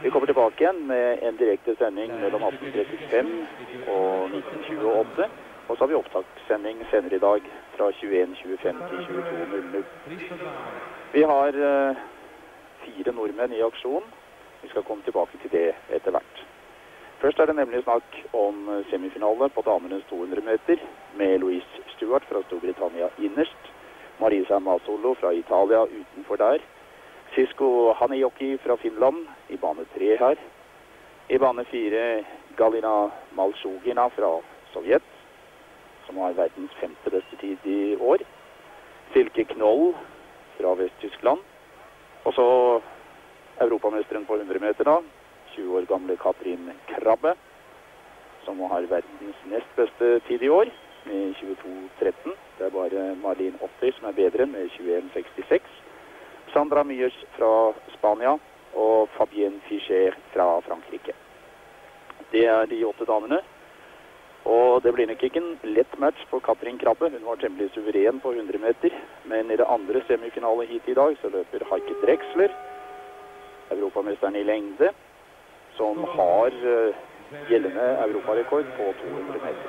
Vi kommer tilbake igjen med en direkte sending mellom 18:35 og 19:28. Og så har vi opptakssending senere i dag fra 21:25 til 22:00. Vi har 4 nordmenn i aksjon. Vi skal komme tilbake til det etter hvert. Først er det nemlig snakk om semifinale på damenes 200 meter med Louise Stewart fra Storbritannia innerst, Marisa Mazzolo fra Italia utenfor der, Sisko Hanijoki fra Finland i bane 3 her, i bane 4 Galina Malshugina fra Sovjet, som har verdens 5. beste tid i år, Silke Knoll fra Vest-Tyskland, og så europamesteren på 100 meter da, 20 år gamle Katrin Krabbe, som har verdens nest beste tid i år, med 22:13. Det er bare Marlene Ottey som er bedre med 21:66. Sandra Myers fra Spania og Fabienne Fischer fra Frankrike. Det er de 8 damene. Og det blir nok ikke en lett match for Katrin Krabbe. Hun var temmelig suveren på 100 meter. Men i det andre semifinale hit i dag så løper Heike Drexler, europamesteren i lengde, som har gjeldende europarekord på 200 meter.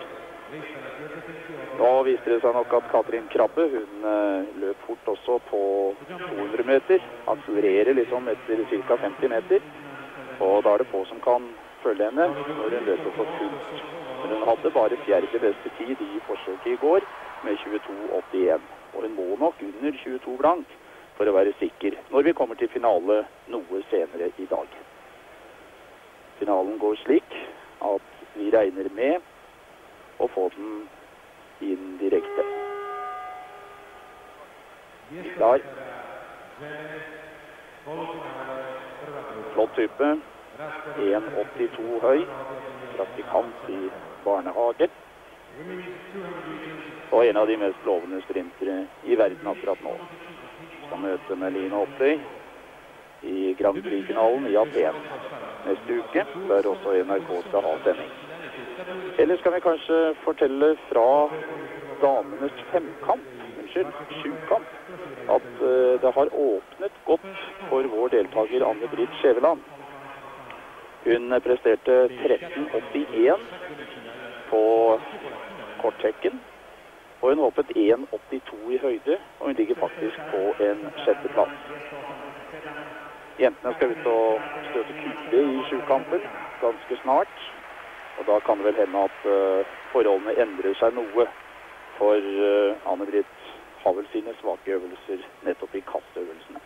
Nå viste det seg nok at Katrin Krabbe, hun løp fort også på 200 meter, accelererer liksom etter ca. 50 meter, og da er det få som kan følge henne når hun løper for fullt. Men hun hadde bare 4. beste tid i forsøket i går med 22:81, og hun må nok under 22 blank for å være sikker når vi kommer til finale noe senere i dag. Finalen går slik at vi regner med å få den inn direkte. Klar. Flott type. 1,82 høy. Praktikant i barnehage. Og en av de mest lovende sprintere i verden akkurat nå. Skal møte Marlene Ottey i Grand Prix-finalen i Aten neste uke, der også NRK skal ha sending. Eller skal vi kanskje fortelle fra damenes 7-kamp, at det har åpnet godt for vår deltaker Anne-Britt Skjæveland. Hun presterte 13,81 på korttekken, og hun hoppet 1,82 i høyde, og hun ligger faktisk på en 6. plass. Jentene skal ut og støte kule i 7-kampen ganske snart, og da kan det vel hende at forholdene endrer seg noe, for Anne-Britt har vel sine svake øvelser nettopp i kastøvelsene.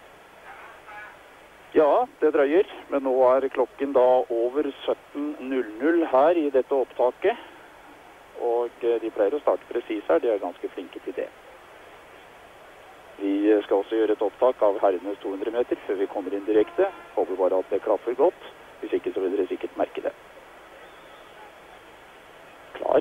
Ja, det drøyer, men nå er klokken da over 17:00 her i dette opptaket, og de pleier å starte presis her, de er ganske flinke til det. Vi skal også gjøre et opptak av herrenes 200 meter før vi kommer inn direkte. Håper bare at det klaffer godt, hvis ikke så vil dere sikkert merke det. Klar.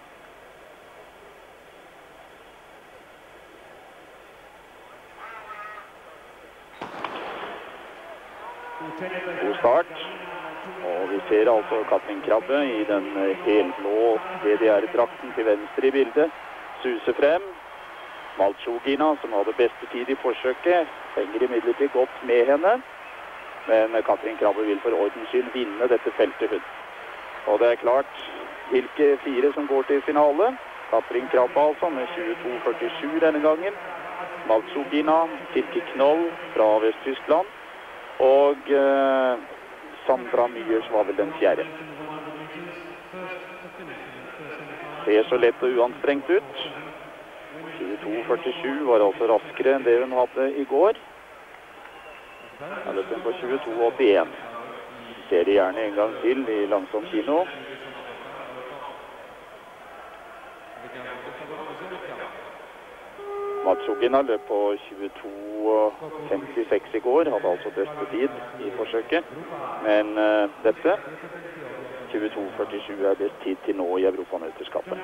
God start. Og vi ser altså Katrin Krabbe i den helblå DDR-drakten til venstre i bildet suse frem. Malshugina, som hadde beste tid i forsøket, henger imidlertid godt med henne. Men Katrin Krabbe vil for ordens skyld vinne dette feltet hun. Og det er klart, hvilke 4 som går til finale. Katrin Krabbe altså med 22,47 denne gangen. Malshugina, Silke Knoll fra Vest-Tyskland. Og Sandra Myers var vel den 4. Ser så lett og uanstrengt ut. 22,47 var altså raskere enn det hun hadde i går. Her løp hun på 22,81. Ser det gjerne en gang til i langsom kino. Malshugina løp på 22,56 i går, hadde altså beste tid i forsøket. Men dette, 22,47 er best tid til nå i Europamesterskapet.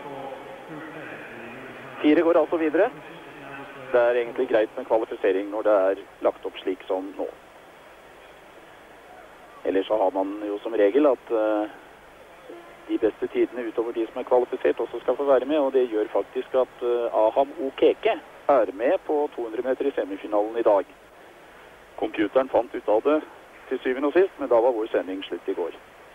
4 går altså videre. Det er egentlig greit med kvalifisering når det er lagt opp slik som nå. Ellers så har man jo som regel at de beste tidene utover de som er kvalifisert også skal få være med, og det gjør faktisk at Aham Okeke er med på 200 meter i semifinalen i dag. Computeren fant ut av det til syvende og sist, men da var vår sending slutt i går.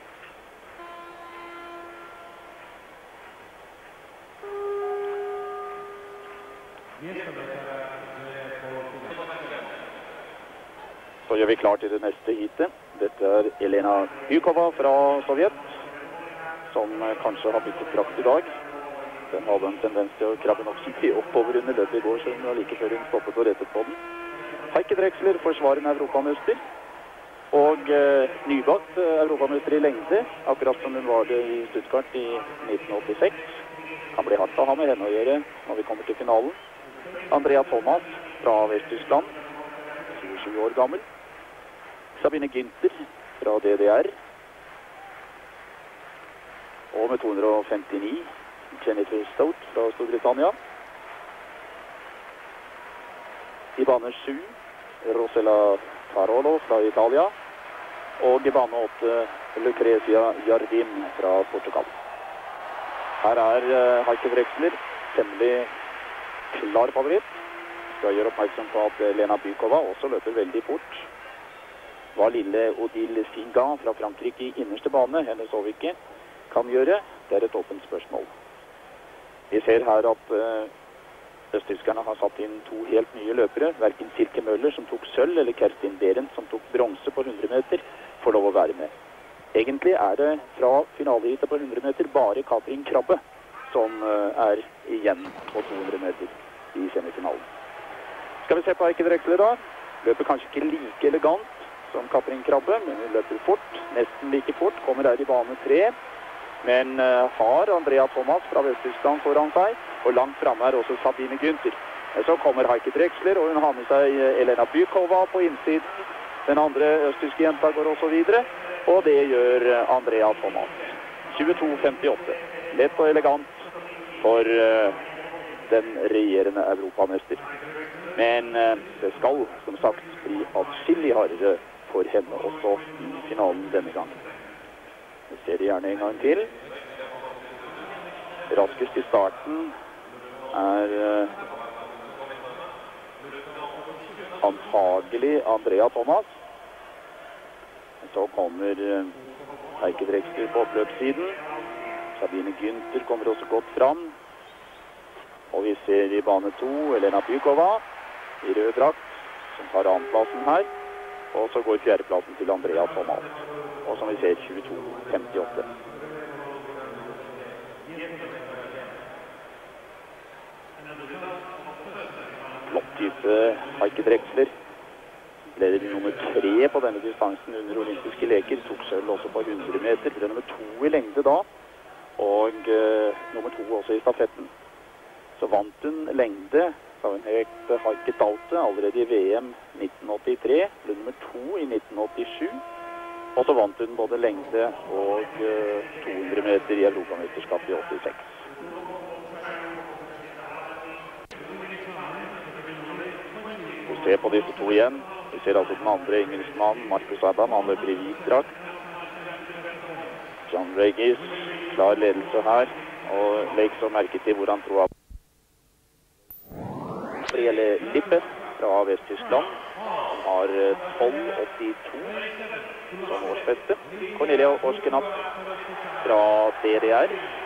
Så gjør vi klar til det neste heatet. Dette er Elena Bykova fra Sovjet, som kanskje har byttet drakt i dag. Den hadde en tendens til å krabbe nok mye oppover under løpet i går, så hun var like før hun stoppet og rettet på den. Heike Drexler, forsvarende europamester, og nybakt europamester i lengde, akkurat som hun var det i Stuttgart i 1986. Kan bli hardt å ha med henne å gjøre når vi kommer til finalen. Andrea Thomas fra Vest-Tyskland, 27 år gammel. Sabine Günther fra DDR. Og med 259, Jennifer Stout fra Storbritannia. I bane 7, Rosella Carolo fra Italia. Og i bane 8, Lucrezia Jardim fra Portugal. Her er Heike Drexler temmelig klar favoritt. Skal gjøre oppmerksom på at Lena Bykova også løper veldig fort. Hva lille Odile Singan fra Frankrike i innerste bane, henne så vi ikke, kan gjøre, det er et åpent spørsmål. Vi ser her at østtyskerne har satt inn 2 helt nye løpere, hverken Silke Møller som tok sølv, eller Kerstin Behrendt som tok bronse på 100 meter, får lov å være med. Egentlig er det fra finaleheatet på 100 meter bare Katrin Krabbe som er igjen på 200 meter i semifinalen. Skal vi se på Heike Drexler da? Løper kanskje ikke like elegant som Katrin Krabbe, men hun løper fort, nesten like fort, kommer her i bane 3. Men har Andrea Thomas fra Vest-Tyskland foran seg, og langt fremme er også Sabine Günther. Så kommer Heike Drexler, og hun har med seg Elena Bykova på innsiden. Den andre østtyske jenta går også videre, og det gjør Andrea Thomas. 22.58. Lett og elegant for den regjerende europamester. Men det skal, som sagt, bli atskillig hardere for henne også i finalen denne gangen. Vi ser det gjerne en gang til. Raskest i starten er antagelig Andrea Thomas. Så kommer Heike Drexler på oppløpssiden. Sabine Günther kommer også godt fram. Og vi ser i bane 2 Elena Bykova i rød drakt, som tar annenplassen her. Og så går fjerdeplassen til Andrea Thomas. Og som vi ser 22.58. Flott type Heike Drexler. Ble nummer 3 på denne distansen under olympiske leker. Tok sølv også på 100 meter. Ble nummer 2 i lengde da. Og nummer 2 også i stafetten. Så vant hun lengde da hun het Heike Daute allerede i VM 1983. Ble nummer 2 i 1987. Og så vant hun både lengde og 200 meter i Europamesterskapet i 86. Vi ser på disse to igjen. Vi ser altså den andre engelskmannen, Marcus Adam, han løper i hvit drakt. John Regis, klar ledelse her. Og legg så merke til hvor han tror Gabriele Lippe fra Vest-Tyskland. Han har 12,82 som årsbeste. Cornelia Orskenap fra DDR.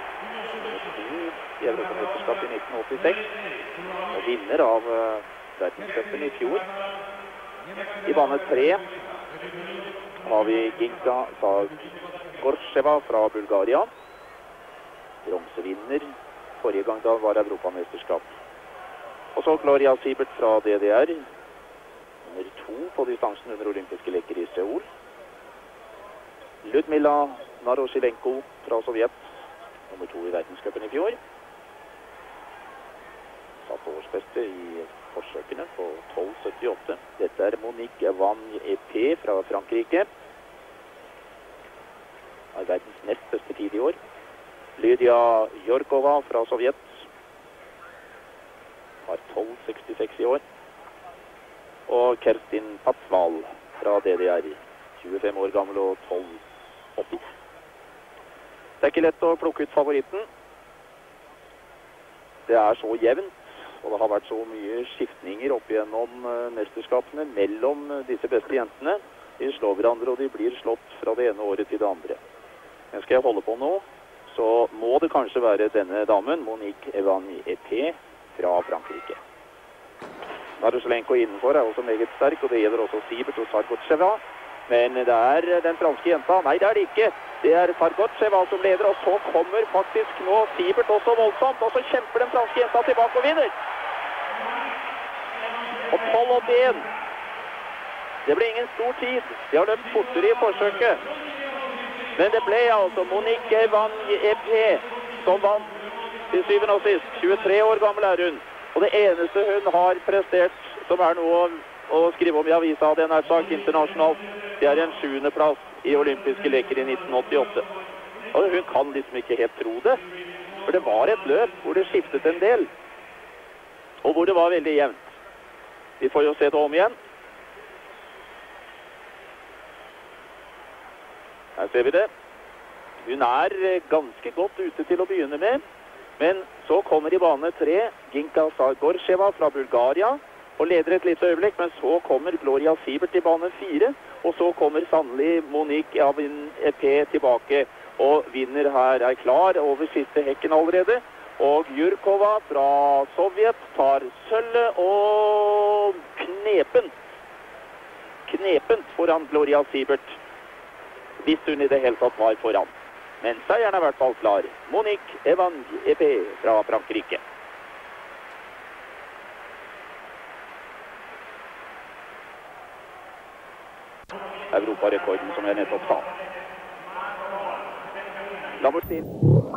I Europamesterskapet i 1986. Og vinner av verdenscupen i fjor. I bane 3 har vi Ginka Zagorcheva fra Bulgaria. Bronsevinner. Forrige gang da var Europamesterskap. Og så Gloria Siebert fra DDR. Nummer 2 på distansen under olympiske leker i Seoul. Ludmila Naroshilenko fra Sovjet. Nummer 2 i verdenscupen i fjor. Satt årsbeste i forsøkene på 12,78. Dette er Monique Van EP fra Frankrike. Er verdens nest beste tid i år. Lydia Jorkova fra Sovjet. Har 12,66 i år. Og Kerstin Patsval fra DDR. 25 år gammel og 12,80. Det er ikke lett å plukke ut favoritten. Det er så jevnt, og det har vært så mye skiftninger opp gjennom mesterskapene mellom disse beste jentene. De slår hverandre, og de blir slått fra det ene året til det andre. Men skal jeg holde på nå, så må det kanskje være denne damen, Monique Evanier fra Frankrike. Naruslenko innenfor er også meget sterk, og det gjelder også Siebert og Sargotcheva. Men det er den franske jenta. Nei, det er det ikke. Det er Sargotcheva som leder, og så kommer faktisk nå Siebert også voldsomt, og så kjemper den franske jenta tilbake og vinner. Og 12,81. Det ble ingen stor tid. De har løpt fortere i forsøket. Men det ble altså Monique Evanier som vant til syvende og sist. 23 år gammel er hun. Og det eneste hun har prestert, som er noe å skrive om i avisa, den er sagt internasjonalt, det er en 7. plass i olympiske leker i 1988. Og hun kan liksom ikke helt tro det, for det var et løp hvor det skiftet en del, og hvor det var veldig jevnt. Vi får jo se det om igjen. Her ser vi det. Hun er ganske godt ute til å begynne med, men så kommer i bane 3 Ginka Sargotcheva fra Bulgaria og leder et lite øyeblikk, men så kommer Gloria Siebert i bane 4, og så kommer sannelig Monique Evanier tilbake og vinner her, er klar over siste hekken allerede. Og Jurkova fra Sovjet tar sølvet og knepent foran Gloria Siebert, hvis hun i det hele tatt var foran. Men seieren er i hvert fall klar. Monique Evanier fra Frankrike. Europarekorden som jeg nettopp sa. Lambertin.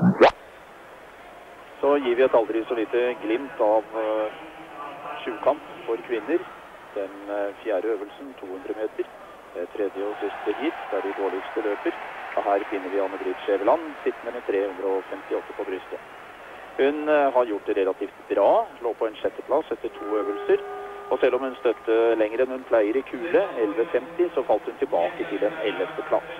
Så gir vi et aldri så lite glimt av sjukamp for kvinner. Den fjerde øvelsen, 200 meter. Tredje og siste hit, der de dårligste løper. Og her finner vi Anne-Britt Skjæveland, sittende med 358 på brystet. Hun har gjort det relativt bra, lå på en 6. plass etter 2 øvelser. Og selv om hun støtte lenger enn hun pleier i kule, 11,50, så falt hun tilbake til en 11. plass.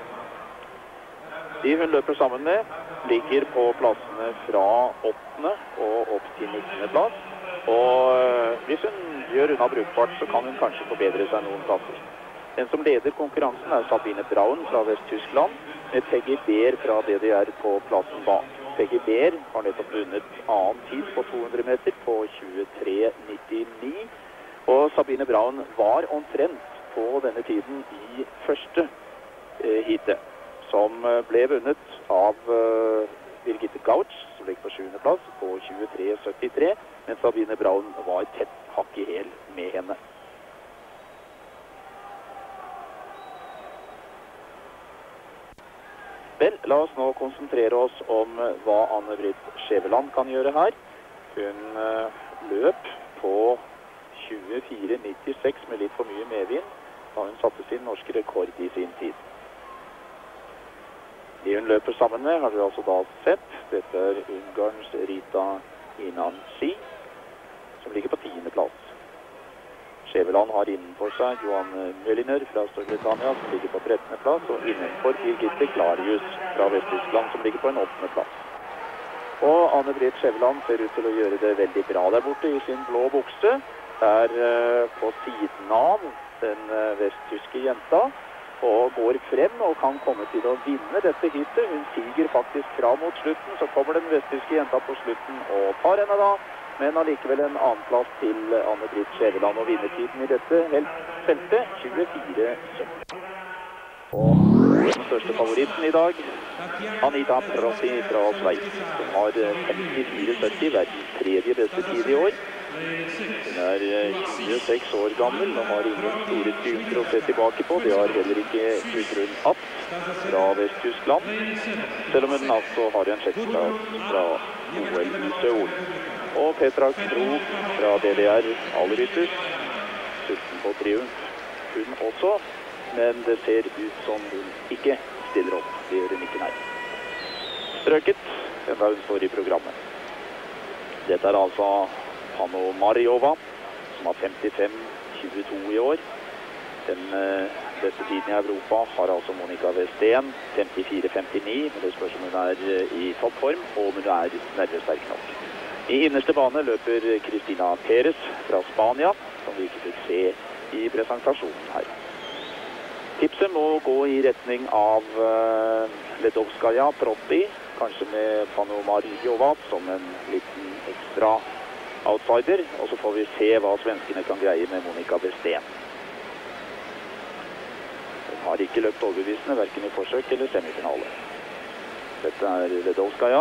De hun løper sammen med, ligger på plassene fra 8. og opp til 19. plass. Og hvis hun gjør unna brukbart, så kan hun kanskje forbedre seg noen plasser. Den som leder konkurransen er Sabine Braun fra Vest-Tyskland, med Peggy Beer fra DDR på plassen bak. Peggy Beer har nettopp vunnet annen tid på 200 meter på 23,99. Og Sabine Braun var omtrent på denne tiden i første heatet, som ble vunnet av Birgitte Gauch, som ligger på 7. plass på 23,73, men Sabine Braun var tett hakk i hæl med henne. Vel, la oss nå konsentrere oss om hva Anne-Britt Skjæveland kan gjøre her. Hun løp på 24,96 med litt for mye medvind, da hun satte sin norske rekord i sin tid. De hun løper sammen med har du altså da sett. Dette er Ungarns Rita Inanci, som ligger på 10. plass. Skjæveland har innenfor seg Johan Mølliner fra Storbritannia, som ligger på 13. plass, og innenfor Birgitte Klarius fra Vest-Tyskland, som ligger på en 8. plass. Og Anne-Britt Skjæveland ser ut til å gjøre det veldig bra der borte i sin blå bukse. Der på siden av den vesttyske jenta, og går frem og kan komme til å vinne dette hittet. Hun siger faktisk fra mot slutten, så kommer den vesttyske jenta på slutten og tar henne da. Men allikevel en annen plass til Anne-Britt Skjæveland og vinnertiden i dette feltet, 24,70. Og den største favoritten i dag, Anita Prossi fra Sveits, som har 54,70, verdens tredje beste tid i år. Hun er 26 år gammel og har ingen store triumfer å se tilbake på. Det har heller ikke Gudrun Abt fra Vest-Tyskland, selv om hun altså har en 6. plass fra OL i Seoul. Og Petra Krog fra DDR aller ytterst, sulten på triumf hun også, men det ser ut som hun ikke stiller opp. Det gjør hun ikke, nei. Strøket, enda hun står i programmet. Dette er altså Panomarjova, som har 55,22 i år. Den beste tiden i Europa har altså Monica Westén, 54,59, men det spørs om hun er i toppform, og om hun er nervesterk nok. I innerste bane løper Cristina Pérez fra Spania, som vi ikke fikk se i presentasjonen her. Tipset må gå i retning av Ledovskaja, Protti, kanskje med Panomarjovat som en liten ekstra outsider, og så får vi se hva svenskene kan greie med Monica Westén. Hun har ikke løpt overbevisende, hverken i forsøk eller semifinale. Dette er Ledovskaja.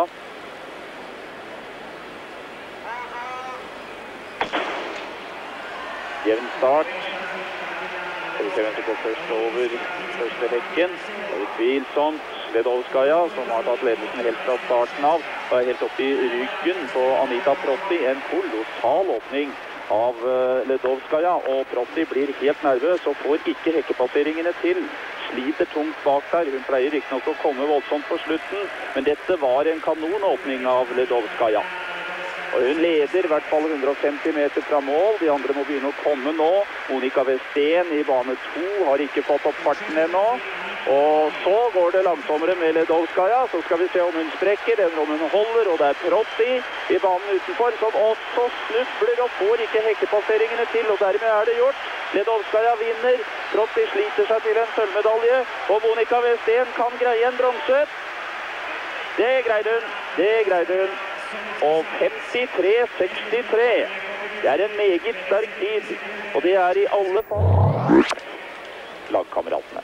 Jevn start. Skal vi se hvem som går først over første rekken. Det er tvilsomt Ledovskaja, som har tatt ledelsen helt fra starten av. Og er helt oppe i ryggen på Anita Protti. En kolossal åpning av Ledovskaja. Og Protti blir helt nervøs og får ikke hekkepasseringene til. Sliter tungt bak der. Hun pleier ikke nok å komme voldsomt på slutten. Men dette var en kanonåpning av Ledovskaja. Og hun leder i hvert fall 150 meter fra mål. De andre må begynne å komme nå. Monica Westén i bane 2 har ikke fått opp farten ennå. Og så går det langsommere med Ledovskaja. Så skal vi se om hun sprekker, eller om hun holder. Og det er Protti i banen utenfor som også snubler og får ikke hekkepasseringene til. Og dermed er det gjort. Ledovskaja vinner. Protti sliter seg til en sølvmedalje. Og Monica Westén kan greie en bronse. Det greide hun. Det greide hun. Og 53-63. Det er en meget sterk tid. Og det er i alle fall lagkameratene.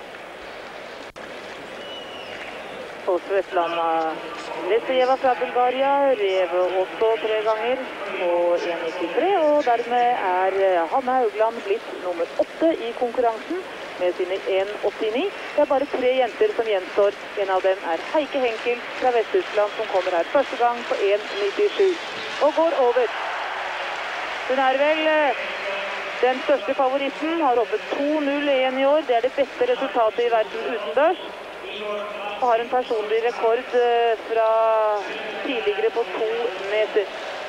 Og Svetlana Lesejeva fra Bulgaria rev også 3 ganger på 1.93, og dermed er Hanne Haugland blitt nummer 8 i konkurransen med sine 1.89. Det er bare 3 jenter som gjenstår. En av dem er Heike Henkel fra Vest-Tyskland, som kommer her første gang på 1.97 og går over. Hun er vel den største favoritten, har hoppet 2.01 i år. Det er det beste resultatet i verden utendørs. Og har en personlig rekord fra tidligere på 2 meter.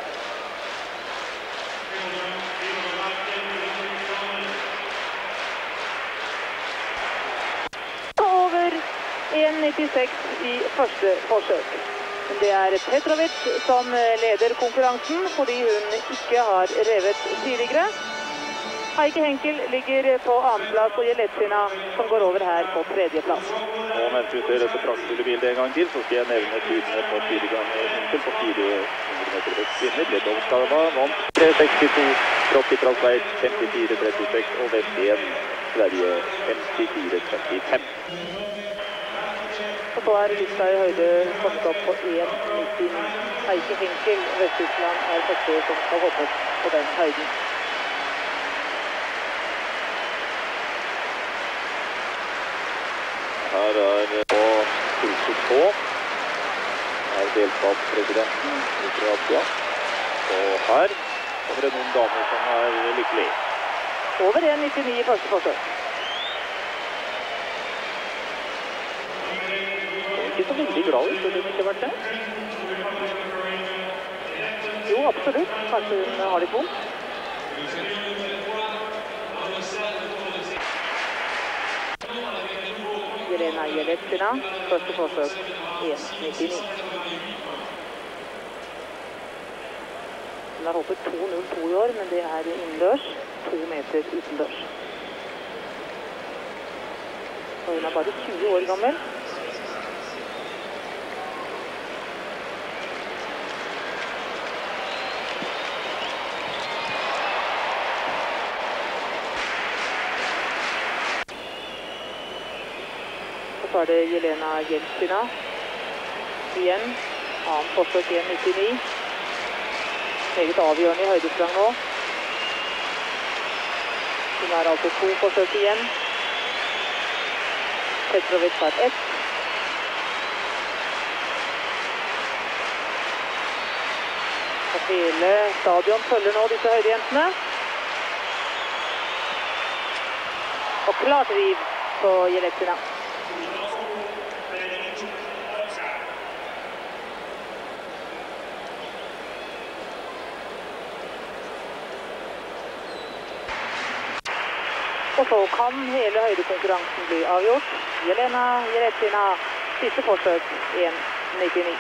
Over 1.96 i første forsøk. Det er Petrovic som leder konkurransen fordi hun ikke har revet tidligere. Heike Henkel ligger på andreplass, og Jeletsina som går over her på 3. plass. Og mens vi ser dette praktfulle bildet en gang til, så skal jeg nevne tidene på 400 meter vestkvinner. Ledovskaja vant 3.62, Protti fra Sveits 54.36 og Westén Sverige 54.35. Og så er lista i høyde kommet opp på 1.99. Heike Henkel, Vest-Tyskland, er første som skal hoppe på den høyden. Her er på kurset på. Her er delstatspresidenten i Kroatia. Og her kommer det noen damer som er lykkelig. Over 1.99 i første forsøk. Ikke så veldig glad ut, burde det ikke vært det? Jo, absolutt. Kanskje hun har litt vondt. Jelena Jeletsina, første forsøk 1.99. Hun har hoppet 2.02 i år, men det er innendørs, 2 meter utendørs. Og hun er bare 20 år gammel. Så er det Jelena Jeletsina. Igjen, annen forsøk 1.99. Meget avgjørende i høydesprang nå. Hun har altså 2 forsøk igjen. Petrovic har 1. Og hele stadion følger nå disse høydejentene. Og klart riv på Jeletsina. Og så kan hele høydekonkurransen bli avgjort. Jelena Jeletsina, siste forsøk, 1.99.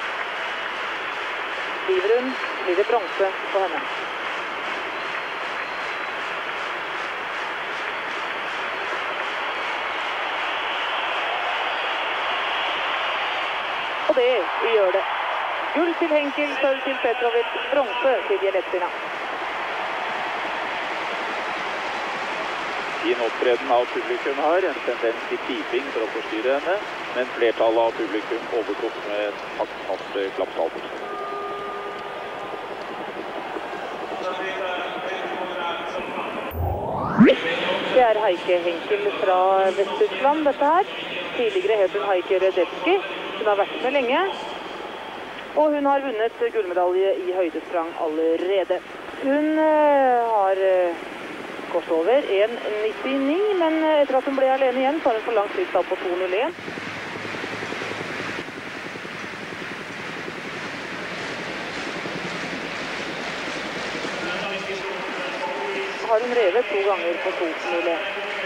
Skriver hun, blir det bronse på henne. det gjør det. Gull til Henkel, sølv til Petrovic, bronse til Jeletsina. Fin opptreden av publikum her, en tendens til piping for å forstyrre henne, men flertallet av publikum overtok med en takknatt klappsalvelse. Det er Heike Henkel fra Vest-Tyskland, dette her. Tidligere het hun Heike Radetzky. Hun har vært med lenge. Og hun har vunnet gullmedalje i høydesprang allerede. Hun har gått over 1,99, men etter at hun ble alene igjen, så har hun for langt sist på 2,01. Har hun revet 2 ganger på 2,01.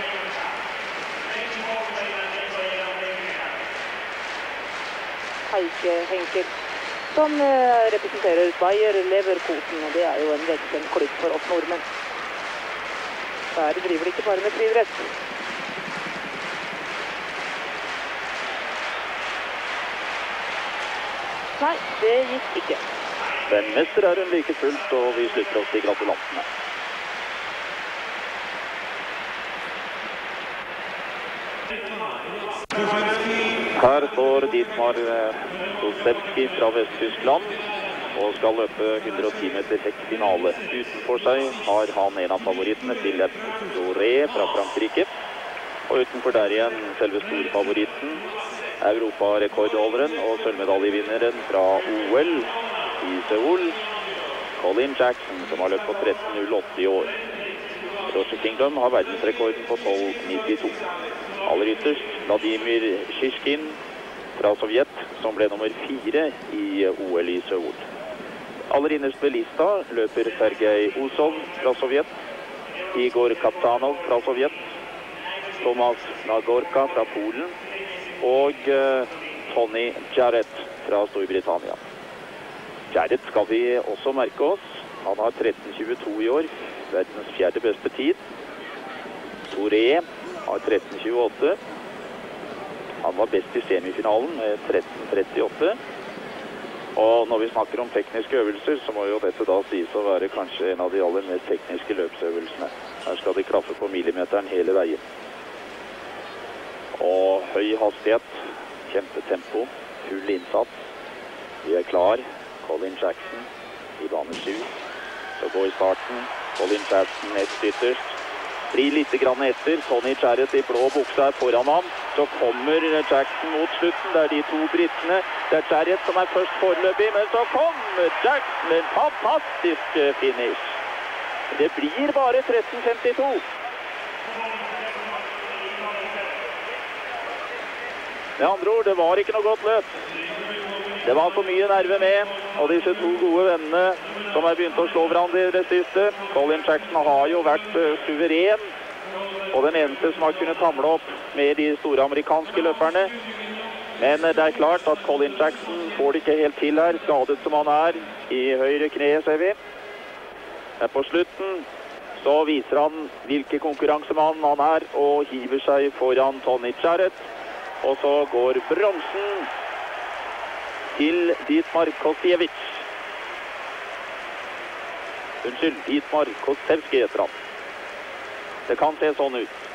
Heike Henkel, som representerer Bayer Leverkusen, og det er jo en velkjent klubb for oss nordmenn. Der driver de ikke bare med friidrett. Nei, det gikk ikke. Men mester er hun like fullt, og vi slutter oss til gratulantene. Her står Dietmar Kosevski fra Vest-Tyskland og skal løpe 110 meter hekkfinale. Utenfor seg har han en av favorittene, Philippe Doré fra Frankrike. Og utenfor der igjen selve storfavoritten, Europarekordholderen og sølvmedaljevinneren fra OL i Seoul, Colin Jackson, som har løpt på 13.08 i år. Roger Kingdom har verdensrekorden på 12.92. Aller ytterst Vladimir Shishkin fra Sovjet, som ble nummer 4 i OL i Seoul. Aller innerst ved lista løper Sergej Usov fra Sovjet, Igor Kaptanov fra Sovjet, Thomas Nagorka fra Polen og Tony Jarrett fra Storbritannia. Jarrett skal vi også merke oss. Han har 13.22 i år, verdens 4. beste tid. Touré har 13.28. Han var best i semifinalen med 13.38. Og når vi snakker om tekniske øvelser, så må jo dette da sies å være kanskje en av de aller mest tekniske løpsøvelsene. Her skal de klaffe på millimeteren hele veien. Og høy hastighet, kjempetempo, full innsats. Vi er klar. Colin Jackson i bane 7. Så går i starten. Colin Jackson nest ytterst. Fri litt grann etter. Tony Jarrett i blå buksa er foran ham. Så kommer Jackson mot slutten. Det er de 2 brittene. Det er Jarrett som er først foreløpig, men så kommer Jackson. En fantastisk finish. Det blir bare 13.52. Med andre ord, det var ikke noe godt løp. Det var for mye nerve med, og disse 2 gode vennene som har begynt å slå hverandre i det siste. Colin Jackson har jo vært suveren, og den eneste som har kunnet tamle opp med de store amerikanske løperne. Men det er klart at Colin Jackson får det ikke helt til her, skadet som han er i høyre kne, ser vi. Men på slutten så viser han hvilke konkurransemann han er, og hiver seg foran Tony Jarrett. Og så går bronsen til Dietmar Kosevski. Unnskyld, Dietmar Kosevski heter han. Det kan se sånn ut.